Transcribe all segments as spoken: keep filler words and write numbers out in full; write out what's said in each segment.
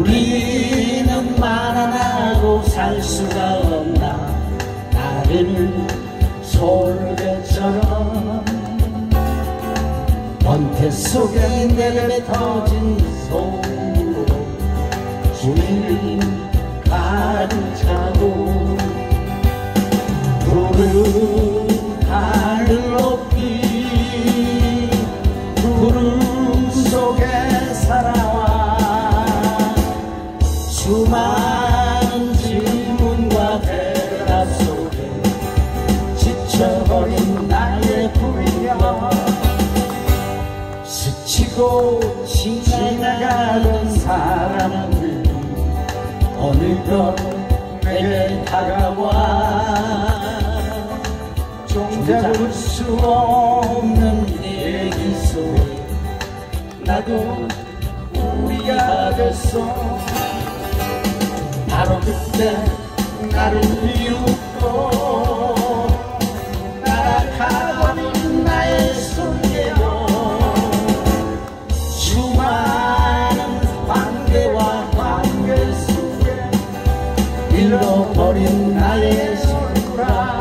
우리는 말 안 하고 살 수가 없나. 나를 솔개처럼 번태 속에 내뱉어진 소음으로 주위를 가득 차고 푸른 하늘 높이 구름 속에 살아와 수많은 질문과 대답 속에 지쳐버린 나의 불명 스치고 지나가는 사람들이 어느덧 내게 다가와 종잡을 수 없는 얘기 속에 나도 우리가 됐어. 바로 그때 나를 비웃고 날아가버린 나의 손에요. 수많은 관계와 관계 속에 잃어버린 나의 손가락.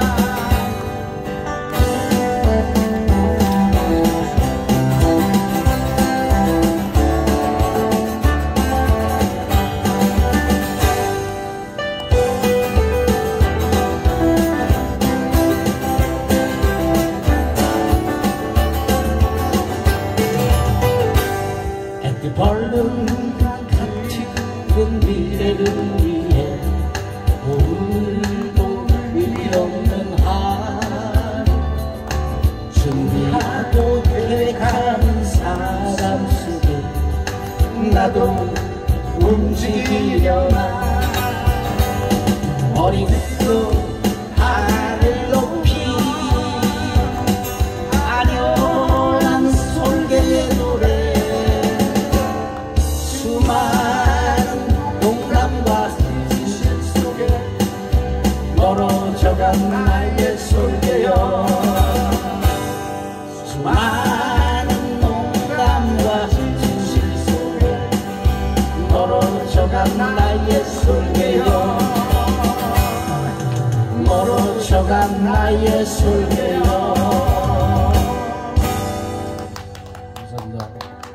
벌룬 같은 미래를 위해 오늘도 의미 없는 하루 준비하고 계획하는 사람 속에 나도 움직이려나. 어린이도 하늘 높이 아련한 솔개의 노래 수많은 농담과 진실 속에 멀어져간 나의 솔개여. 수많은 농담과 진실 속에 멀어져간 나의 솔개여. 멀어져간 나의 솔개여. 감사합니다.